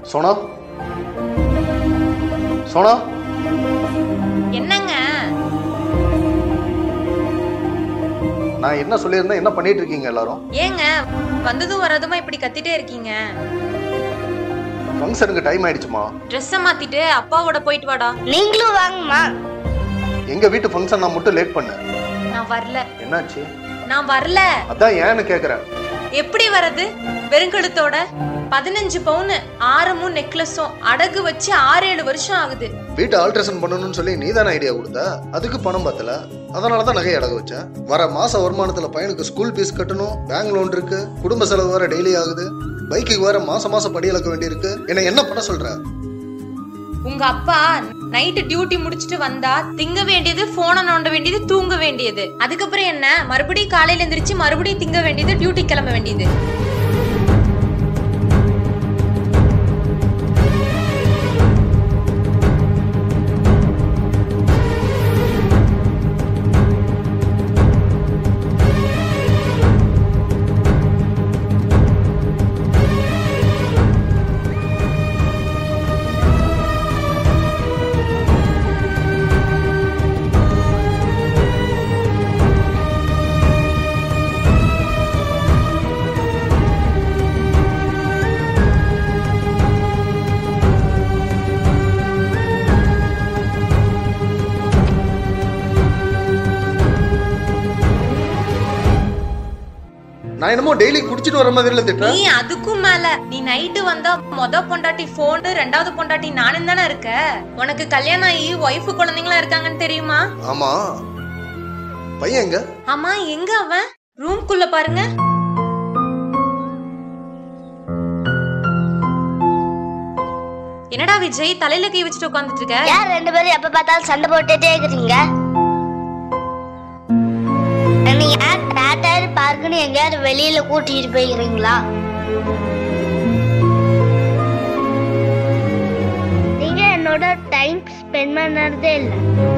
சோனா சோனா என்னங்க? நான் என்ன சொல்லியிருந்தேன், என்ன பண்ணிட்டு இருக்கீங்க எல்லாரும்? ஏங்க வந்ததும் வரதுமா இப்படி கத்திட்டே இருக்கீங்க? ஃபங்க்ஷனுக்கு டைம் ஆயிடுச்சுமா. ட்ரெஸ்ஸை மாத்திட்டு அப்பாவோட போயிட்டு வாடா. நீங்களும் வாங்கம்மா. எங்க வீட்டு ஃபங்க்ஷன் நான் மட்டும் லேட் பண்ணேன். நான் வரல. என்னாச்சு? நான் வரல. அதான் ஏன்னு கேக்குறேன். எப்படி வரது? வெறுங்கழுத்தோட 15 பவுன் ஆரமும் நெக்லஸும் அடகு வச்சு 6-7 வருஷம் ஆகுது. வீட்டை ஆல்ட்ரேஷன் பண்ணணும்னு சொல்லி நீதான ஐடியா கொடுத்த. அதுக்கு பணம் பத்தல, அதனாலதான் நகை அடகு வச்சேன். வர மாச வருமானத்துல பையனுக்கு ஸ்கூல் ஃபீஸ் கட்டணும், பேங்க் லோன் இருக்கு, குடும்ப செலவு வேற டெய்லி ஆகுது, பைக்குக்கு வேற மாசம் படி இழக்க வேண்டி இருக்கு. என்ன பண்ண சொல்ற? உங்க அப்பா நைட்டு டியூட்டி முடிச்சிட்டு வந்தா திங்க வேண்டியது, போனை நோண்ட வேண்டியது, தூங்க வேண்டியது. அதுக்கப்புறம் என்ன, மறுபடியும் காலையில எந்திரிச்சு மறுபடியும் திங்க வேண்டியது, டியூட்டி கிளம்ப வேண்டியது. நான் என்னமோ டெய்லி குடிச்சிட்டு வர மாதிரி திட்டுறேன். நீ அதுக்கும் மேல, நீ நைட்டு வந்தா மொத பொண்டாட்டி போன், ரெண்டாவது பொண்டாட்டி நானும் தானே இருக்க. உனக்கு கல்யாணம் ஆகி ஒய்ஃப் குழந்தைங்களா இருக்காங்கன்னு தெரியுமா? ஆமா. பையன் எங்க? ஆமா, எங்க அவன்? ரூம்குள்ள பாருங்க. என்னடா விஜய் தலையில கை வச்சுட்டு உட்கார்ந்துட்டு இருக்க? யார் ரெண்டு பேரும் எப்ப பார்த்தாலும் சண்டை போட்டுட்டே இருக்கீங்க? பார்க்குன்னு எங்கேயாவது வெளியில கூட்டிட்டு போயிருக்கீங்களா? நீங்க என்னோட டைம் ஸ்பெண்ட் பண்ணறதே இல்ல.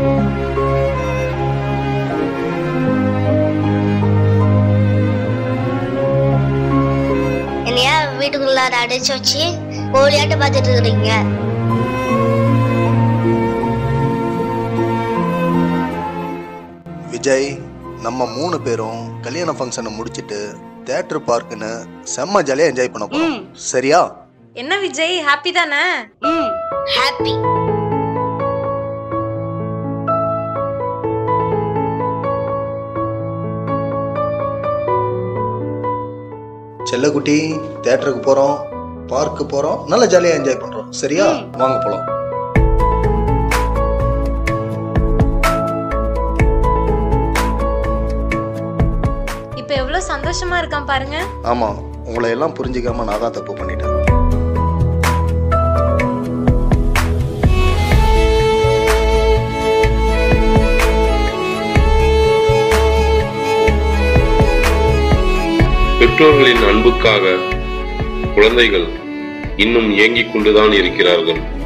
என்னையா வீட்டுக்குள்ள அடைச்சு வச்சு கோழியாட்ட பார்த்துட்டு இருக்கீங்க? விஜய், நம்ம 3 பேரும் கல்யாண ஃபங்க்ஷனை முடிச்சிட்டு தியேட்டர் பார்க்குன்னு செம்ம ஜாலியா என்ஜாய் பண்ண போறோம். சரியா? என்ன விஜய், ஹாப்பி தானே? ஹாப்பி. செல்லக்குட்டி, தியேட்டருக்கு போறோம், பார்க்கு போறோம், நல்ல ஜாலியா என்ஜாய் பண்றோம். சரியா? வாங்க போலாம். எவ்வளவு சந்தோஷமா இருக்கான் பாருங்க. ஆமா, உங்களை எல்லாம் புரிஞ்சுக்காம நான் தான் தப்பு பண்ணிட்டேன். பெற்றோர்களின் அன்புக்காக குழந்தைகள் இன்னும் ஏங்கிக் கொண்டுதான் இருக்கிறார்கள்.